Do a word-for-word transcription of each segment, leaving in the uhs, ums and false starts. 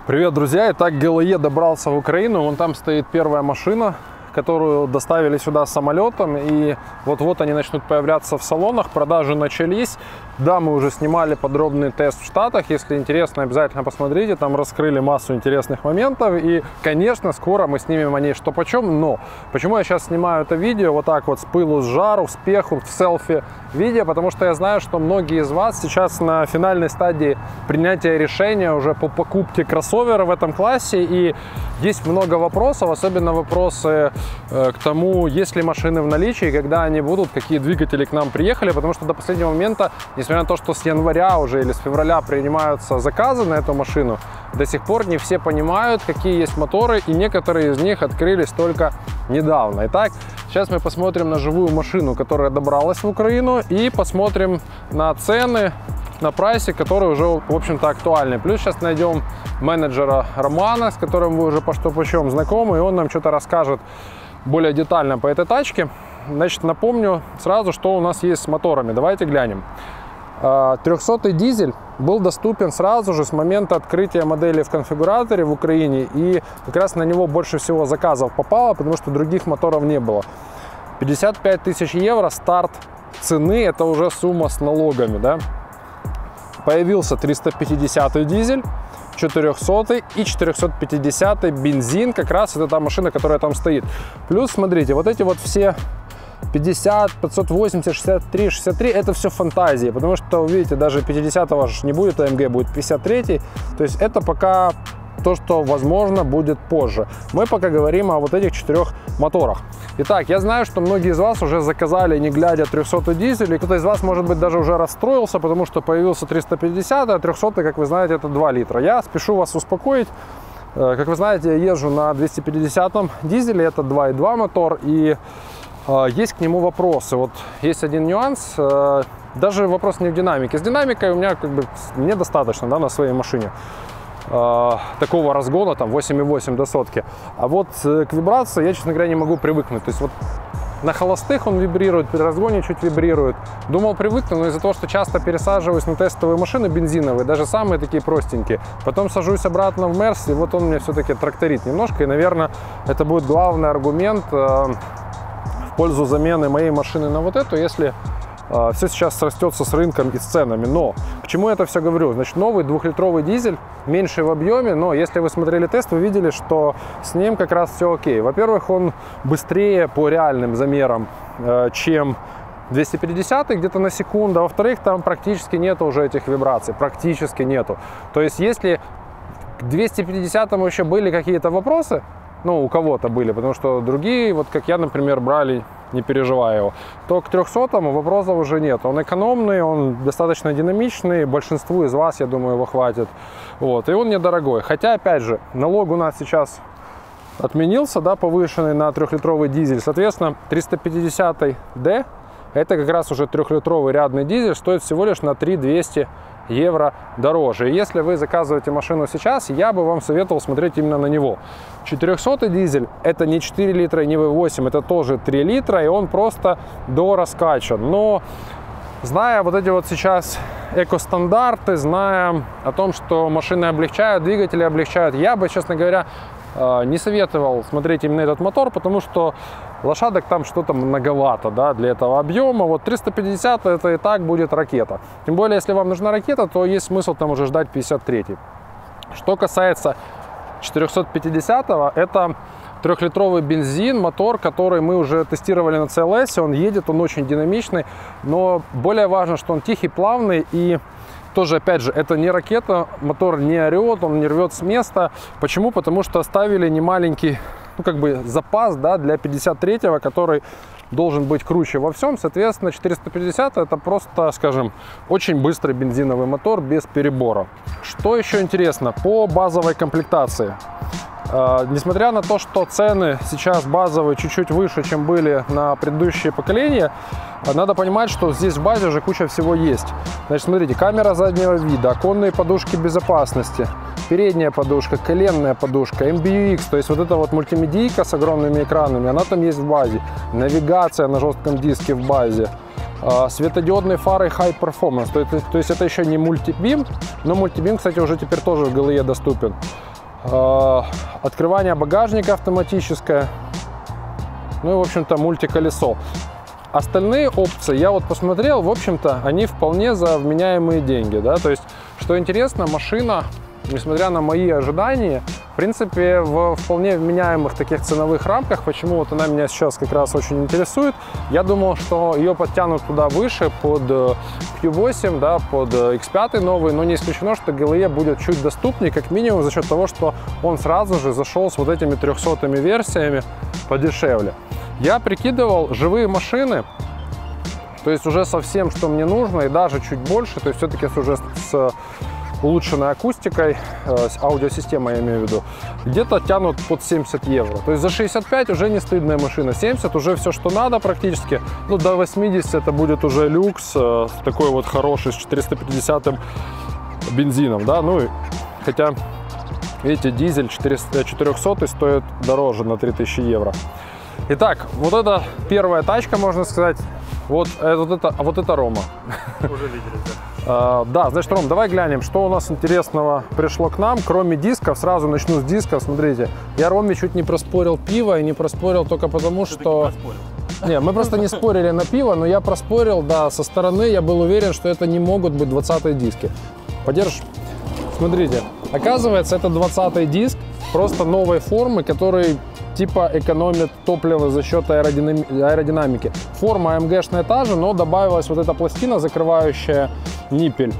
Привет, друзья! Итак, гэ эл е добрался в Украину. Вон там стоит первая машина, которую доставили сюда самолетом. И вот-вот они начнут появляться в салонах. Продажи начались. Да, мы уже снимали подробный тест в Штатах. Если интересно, обязательно посмотрите. Там раскрыли массу интересных моментов. И, конечно, скоро мы снимем о ней что почем. Но почему я сейчас снимаю это видео вот так вот с пылу, с жару, с пеху, в селфи видео? Потому что я знаю, что многие из вас сейчас на финальной стадии принятия решения уже по покупке кроссовера в этом классе. И есть много вопросов, особенно вопросы э, к тому, есть ли машины в наличии, когда они будут, какие двигатели к нам приехали. Потому что до последнего момента, несмотря на то, что с января уже или с февраля принимаются заказы на эту машину, до сих пор не все понимают, какие есть моторы, и некоторые из них открылись только недавно. Итак, сейчас мы посмотрим на живую машину, которая добралась в Украину, и посмотрим на цены, на прайсе, которые уже, в общем-то, актуальны. Плюс сейчас найдем менеджера Романа, с которым вы уже по что почем знакомы, и он нам что-то расскажет более детально по этой тачке. Значит, напомню сразу, что у нас есть с моторами. Давайте глянем. трехсотый дизель был доступен сразу же с момента открытия модели в конфигураторе в Украине, и как раз на него больше всего заказов попало, потому что других моторов не было. пятьдесят пять тысяч евро старт цены, это уже сумма с налогами, да? Появился триста пятидесятый дизель, четырехсотый и четыреста пятидесятый бензин, как раз это та машина, которая там стоит. Плюс, смотрите, вот эти вот все пятьдесят, пятьсот восемьдесят, шестьдесят три, шестьдесят три, это все фантазии, потому что, видите, даже пятидесятого не будет а эм гэ, будет пятьдесят третий, то есть это пока то, что, возможно, будет позже. Мы пока говорим о вот этих четырех моторах. Итак, я знаю, что многие из вас уже заказали, не глядя, трехсотый дизель, и кто-то из вас, может быть, даже уже расстроился, потому что появился триста пятьдесят, а трехсотый, как вы знаете, это два литра. Я спешу вас успокоить. Как вы знаете, я езжу на двухсот пятидесятом дизеле, это два и два мотор, и есть к нему вопросы. Вот есть один нюанс, даже вопрос не в динамике. С динамикой у меня как бы недостаточно, да, на своей машине такого разгона, там восемь и восемь до сотки. А вот к вибрации я, честно говоря, не могу привыкнуть. То есть вот на холостых он вибрирует, при разгоне чуть вибрирует. Думал привыкну, но из-за того, что часто пересаживаюсь на тестовые машины бензиновые, даже самые такие простенькие, потом сажусь обратно в Мерс, и вот он мне все-таки тракторит немножко. И, наверное, это будет главный аргумент в пользу замены моей машины на вот эту, если э, все сейчас срастется с рынком и с ценами. Но к чему я это все говорю? Значит, новый двухлитровый дизель, меньший в объеме, но если вы смотрели тест, вы видели, что с ним как раз все окей. Во-первых, он быстрее по реальным замерам, э, чем двести пятидесятый, где-то на секунду. А во-вторых, там практически нету уже этих вибраций, практически нету. То есть, если к двухсот пятидесятому еще были какие-то вопросы, ну, у кого-то были, потому что другие, вот как я, например, брали, не переживая его, то к трехсотому вопросов уже нет. Он экономный, он достаточно динамичный, большинству из вас, я думаю, его хватит. Вот, и он недорогой. Хотя, опять же, налог у нас сейчас отменился, да, повышенный на трехлитровый дизель. Соответственно, триста пятидесятый дэ, это как раз уже трехлитровый рядный дизель, стоит всего лишь на три тысячи двести евро дороже. И если вы заказываете машину сейчас, я бы вам советовал смотреть именно на него. четырехсотый дизель это не четыре литра, не вэ восемь, это тоже три литра, и он просто дораскачан. Но зная вот эти вот сейчас экостандарты, зная о том, что машины облегчают, двигатели облегчают, я бы, честно говоря, не советовал смотреть именно этот мотор, потому что лошадок там что-то многовато, да, для этого объема. Вот триста пятьдесят это и так будет ракета. Тем более, если вам нужна ракета, то есть смысл там уже ждать пятьдесят третий. Что касается четырехсот пятидесятого, это трехлитровый бензин, мотор, который мы уже тестировали на си эл эс. Он едет, он очень динамичный, но более важно, что он тихий, плавный, и тоже, опять же, это не ракета, мотор не орет, он не рвет с места. Почему? Потому что оставили немаленький, ну, как бы запас, да, для пятьдесят третьего, который должен быть круче во всем. Соответственно, четыреста пятьдесят это просто, скажем, очень быстрый бензиновый мотор без перебора. Что еще интересно по базовой комплектации? Uh, несмотря на то, что цены сейчас базовые чуть-чуть выше, чем были на предыдущие поколения, надо понимать, что здесь в базе уже куча всего есть. Значит, смотрите, камера заднего вида, оконные подушки безопасности, передняя подушка, коленная подушка, эм би ю икс, то есть вот эта вот мультимедийка с огромными экранами, она там есть в базе, навигация на жестком диске в базе, uh, светодиодные фары High Performance, то, это, то есть это еще не мультибим, но мультибим, кстати, уже теперь тоже в гэ эл е доступен. Открывание багажника автоматическое. Ну и, в общем-то, мультиколесо. Остальные опции я вот посмотрел, в общем-то, они вполне за вменяемые деньги, да, то есть, что интересно, машина, несмотря на мои ожидания, в принципе, в вполне вменяемых таких ценовых рамках. Почему вот она меня сейчас как раз очень интересует. Я думал, что ее подтянут туда выше, под кью восемь, да, под икс пять новый, но не исключено, что гэ эл и будет чуть доступнее, как минимум за счет того, что он сразу же зашел с вот этими трехсотыми версиями подешевле. Я прикидывал живые машины, то есть уже совсем, что мне нужно, и даже чуть больше, то есть все-таки уже с улучшенной акустикой, с аудиосистемой, я имею в виду, где-то тянут под семьдесят евро. То есть за шестьдесят пять уже не стыдная машина, семьдесят уже все, что надо практически. Ну, до восьмидесяти это будет уже люкс, такой вот хороший, с четыреста пятидесятым бензином, да, ну, и, хотя, видите, дизель четырехсотый стоит дороже на три тысячи евро. Итак, вот это первая тачка, можно сказать, вот, это, вот, это, вот это Рома. Уже видели, да. Uh, да, значит, Ром, давай глянем, что у нас интересного пришло к нам, кроме дисков. Сразу начну с дисков. Смотрите, я Роме чуть не проспорил пиво, и не проспорил только потому, что... Не, мы просто не спорили на пиво, но я проспорил, да, со стороны я был уверен, что это не могут быть двадцатые диски. Подержишь? Смотрите, оказывается, это двадцатый диск, просто новой формы, который типа экономит топливо за счет аэродинами... аэродинамики. Форма АМГшная та же, но добавилась вот эта пластина, закрывающая ниппель.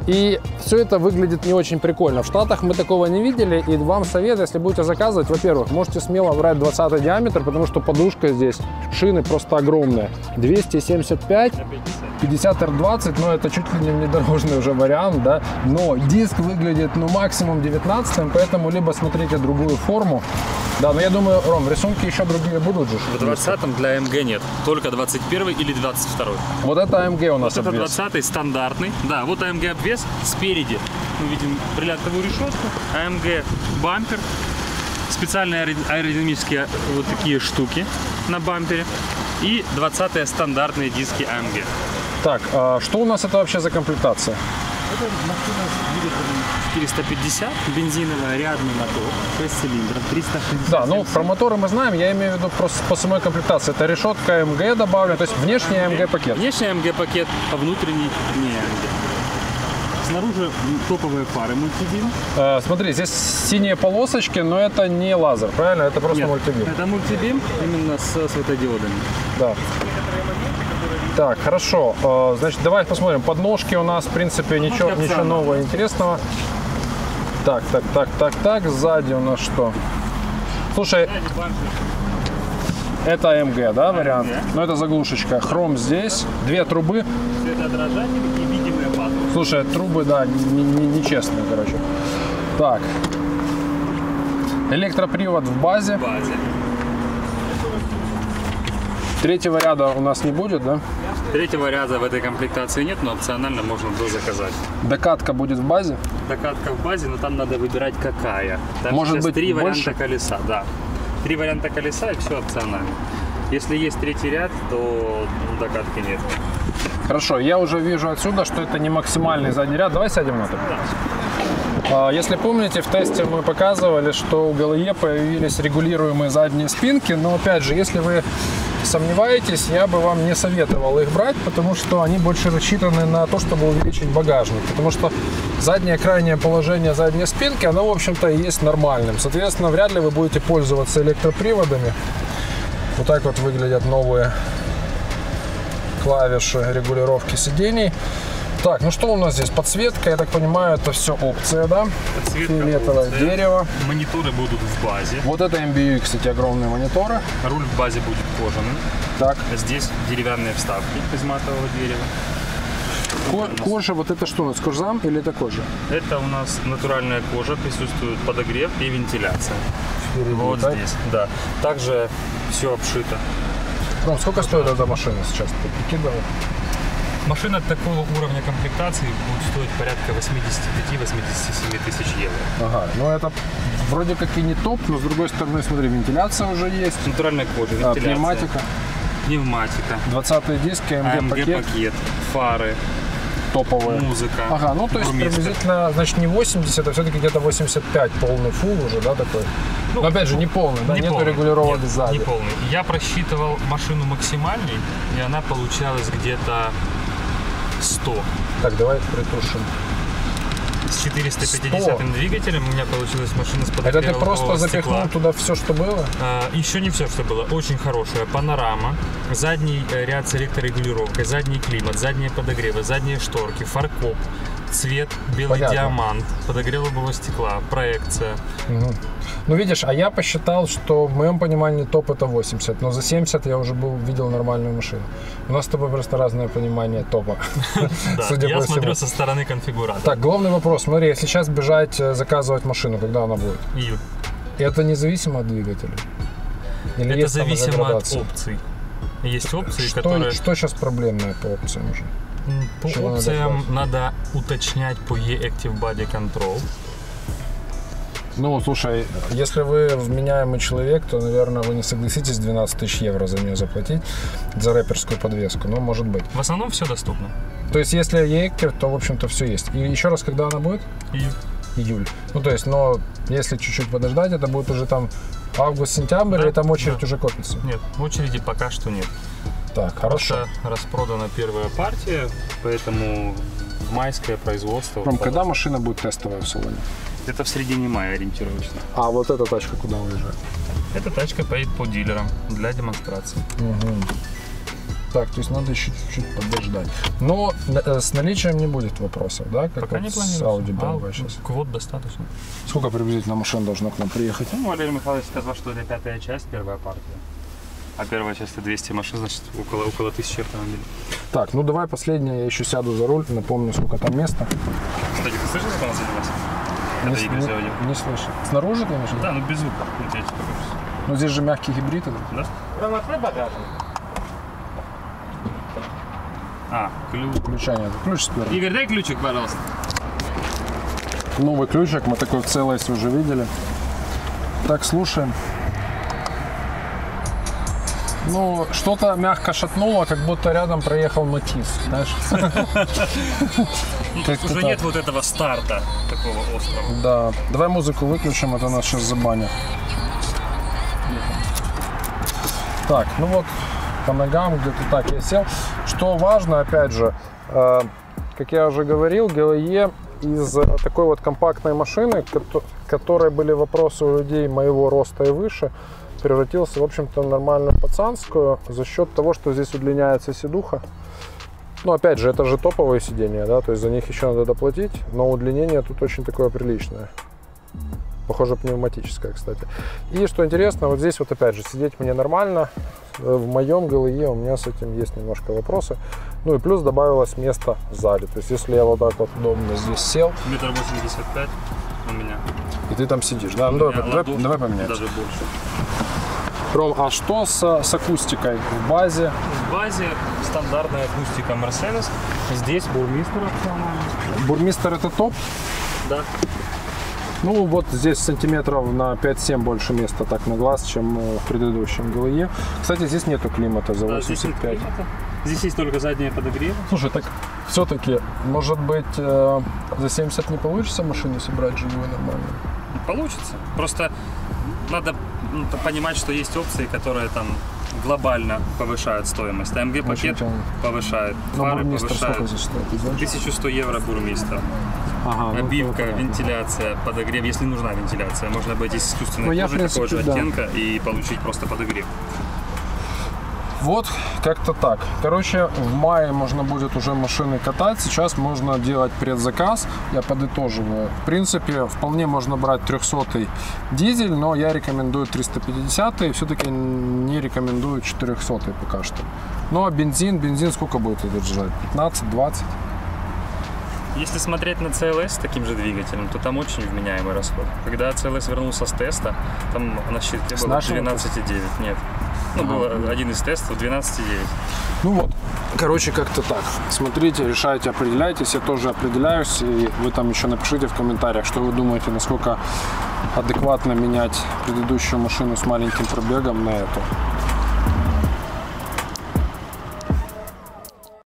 И все это выглядит не очень прикольно. В Штатах мы такого не видели, и вам совет, если будете заказывать, во-первых, можете смело брать двадцатый диаметр, потому что подушка здесь, шины просто огромные. двести семьдесят пять, пятьдесят эр двадцать, но это чуть ли не внедорожный уже вариант, да. Но диск выглядит, ну, максимум девятнадцатым, поэтому либо смотрите другую форму. Да, но я думаю, Ром, рисунки еще другие будут же. В двадцатом для АМГ нет, только двадцать первый или двадцать второй. Вот это АМГ у нас вот обвес. Это двадцатый стандартный. Да, вот АМГ обвес. Спереди мы видим бриллиантовую решетку, АМГ бампер, специальные аэродинамические вот такие штуки на бампере и двадцатые стандартные диски АМГ. Так, а что у нас это вообще за комплектация? Это машина с двигателем четыреста пятьдесят, бензиновая, рядный мотор, шесть цилиндров, триста шестьдесят. Да, ну про моторы мы знаем, я имею в виду просто по самой комплектации. Это решетка АМГ добавлена, то есть внешний АМГ пакет. Внешний АМГ пакет, а внутренний не АМГ. Снаружи топовые фары мультибим. Э, смотри, здесь синие полосочки, но это не лазер, правильно? Это просто Нет, мультибим. Это мультибим именно с светодиодами. Да. Так, хорошо. Э, значит, давай посмотрим. Подножки у нас, в принципе, ничего, ничего нового, интересного. Так, так, так, так, так. Сзади у нас что? Слушай, это АМГ, да, вариант? Но это заглушечка. Хром здесь, две трубы. Светоотражатель и видимые патрубки. Слушай, трубы, да, нечестные, короче. Так. Электропривод в базе. В базе. Третьего ряда у нас не будет, да? Третьего ряда в этой комплектации нет, но опционально можно дозаказать. Докатка будет в базе? Докатка в базе, но там надо выбирать какая. Там Может быть три больше? варианта колеса, да. Три варианта колеса и все опционально. Если есть третий ряд, то докатки нет. Хорошо, я уже вижу отсюда, что это не максимальный задний ряд. Давай сядем внутрь. Да. Если помните, в тесте мы показывали, что у гэ эл и появились регулируемые задние спинки, но опять же, если вы сомневаетесь, я бы вам не советовал их брать, потому что они больше рассчитаны на то, чтобы увеличить багажник, потому что заднее крайнее положение задней спинки, оно, в общем-то, и есть нормальным. Соответственно, вряд ли вы будете пользоваться электроприводами. Вот так вот выглядят новые клавиши регулировки сидений. Так, ну что у нас здесь? Подсветка, я так понимаю, это все опция, да? Подсветка, фиолетовое опция. Дерево. Мониторы будут в базе. Вот это эм би ю, кстати, огромные мониторы. Руль в базе будет кожаный. Так. Здесь деревянные вставки из матового дерева. Ко- кожа, вот это что у нас? Кожзам или это кожа? Это у нас натуральная кожа, присутствует подогрев и вентиляция. Впереди, Вот так? здесь, да. Также все обшито. Ром, сколько стоит эта машина сейчас? Ты прикидывал? Машина такого уровня комплектации будет стоить порядка восемьдесят пять — восемьдесят семь тысяч евро. Ага, ну это вроде как и не топ, но с другой стороны, смотри, вентиляция уже есть. Натуральная кожа, А, вентиляция. пневматика. Пневматика. двадцатые диски, эй эм ди пакет. пакет, фары. топовые. Музыка. Ага, ну то есть бурмистр. приблизительно, значит, не восемьдесят, а все-таки где-то восемьдесят пять полный фул уже, да, такой? Ну, но опять же, не полный, да, не нету полный, регулировок нет, сзади. Не полный. Я просчитывал машину максимальной, и она получалась где-то сто. Так, давай притушим. С четыреста пятидесятым двигателем у меня получилась машина с подогревом Это ты просто лобового запихнул стекла. туда все, что было? А, еще не все, что было. Очень хорошая панорама, задний э, ряд с электрорегулировкой, задний климат, задние подогревы, задние шторки, фаркоп, цвет белый Понятно. диамант, подогрев лобового стекла, проекция. Угу. Ну, видишь, а я посчитал, что в моем понимании топ это восемьдесят, но за семьдесят я уже был, видел нормальную машину. У нас с тобой просто разное понимание топа. Да, Судя я по смотрю всему. со стороны конфигуратора. Так, главный вопрос. Смотри, если сейчас бежать э, заказывать машину, когда она будет? Июль. Это независимо от двигателя? Или Это есть там уже зависимо от градация? опций. Есть опции, Что, которые... что сейчас проблемное по опциям уже? М, По Чего надо опциям ждать? надо уточнять по E-Active Body Control. Ну, слушай, если вы вменяемый человек, то, наверное, вы не согласитесь двенадцать тысяч евро за нее заплатить, за рэперскую подвеску, но может быть. В основном все доступно. То есть, если E-Active, то, в общем-то, все есть. И еще раз, когда она будет? Июль. Июль. Ну, то есть, но если чуть-чуть подождать, это будет уже там август-сентябрь, Да, или там очередь да. уже копится? Нет, очереди пока что нет. Так, хорошо. Просто распродана первая партия, поэтому майское производство. Ром, когда машина будет тестовая в салоне? Это в середине мая ориентировочно. А вот эта тачка куда уезжает? Эта тачка поедет по дилерам для демонстрации. Угу. Так, то есть надо еще чуть-чуть подождать. Но э, с наличием не будет вопросов, да? Как Пока вот не с планируется. Audi бэ эм вэ А, сейчас. квот достаточно. Сколько приблизительно машин должно к нам приехать? Ну, Валерий Михайлович сказал, что это пятая часть, первая партия. А первая часть это двести машин, значит около, около тысячи автомобилей. Так, ну давай последнее, я еще сяду за руль, напомню, сколько там места. Кстати, ты слышал, как она завелась? Не, Это Игорь не- заводил. не слышу. Снаружи, конечно? Да, ну без звука. Вот я тебе покажу. Но здесь же мягкий гибрид. это. Да? Прямо открой багажник. А, ключ. Ключа нет. Ключ спереди. Игорь, дай ключик, пожалуйста. Новый ключик, мы такой в целости уже видели. Так, слушаем. Ну, что-то мягко шатнуло, как будто рядом проехал Матис, знаешь? Ну, Как-то уже так. нет вот этого старта такого острого. Да. Давай музыку выключим, это нас сейчас забанят. Так, ну вот по ногам где-то так я сел. Что важно, опять же, э, как я уже говорил, ГЛЕ из э, такой вот компактной машины, кото- которой были вопросы у людей моего роста и выше, превратился, в общем-то, в нормальную пацанскую за счет того, что здесь удлиняется сидуха. Ну, опять же, это же топовые сиденья, да, то есть за них еще надо доплатить, но удлинение тут очень такое приличное. Похоже, пневматическое, кстати. И что интересно, вот здесь вот опять же сидеть мне нормально. В моем ГЛЕ у меня с этим есть немножко вопросы. Ну и плюс добавилось место сзади. То есть если я вот так вот удобно здесь сел, Метр восемьдесят пять у меня. и ты там сидишь, да? Ну, У давай, меня давай, ладошка, давай поменяемся. Даже больше. Ром, а что с, с акустикой в базе? В базе стандартная акустика Mercedes. Здесь бурмистр опциональный. Бурмистр это топ? Да. Ну вот здесь сантиметров на пять-семь больше места так на глаз, чем э, в предыдущем ГЛЕ. Кстати, здесь нету климата за Да, здесь нет восемьдесят пять. климата. Здесь есть только задние подогревы. Слушай, так все-таки, может быть, э, за семьдесят не получится машину собрать живую нормально? Получится. Просто надо ну, понимать, что есть опции, которые там глобально повышают стоимость. А эм гэ Очень пакет тянет. повышает, Но фары бурмистр сколько повышают. здесь стоит, ты знаешь? тысяча сто евро бурмистр. Ага, ну, Обивка, это понятно. вентиляция, подогрев, если нужна вентиляция. Можно обойтись искусственной Ну, я, в кожей такого же принципе, да. оттенка и получить просто подогрев. Вот как-то так. Короче, в мае можно будет уже машины катать. Сейчас можно делать предзаказ. Я подытоживаю. В принципе, вполне можно брать трехсотый дизель, но я рекомендую триста пятидесятый. Все-таки не рекомендую четырехсотый пока что. Ну а бензин, бензин сколько будет держать? пятнадцать-двадцать? Если смотреть на си эл эс с таким же двигателем, то там очень вменяемый расход. Когда си эл эс вернулся с теста, там на щитке С было нашего двенадцать и девять. Нет. Ну, Ага. был один из тестов двенадцать и девять. Ну вот, короче, как-то так. Смотрите, решайте, определяйтесь. Я тоже определяюсь. И вы там еще напишите в комментариях, что вы думаете, насколько адекватно менять предыдущую машину с маленьким пробегом на эту.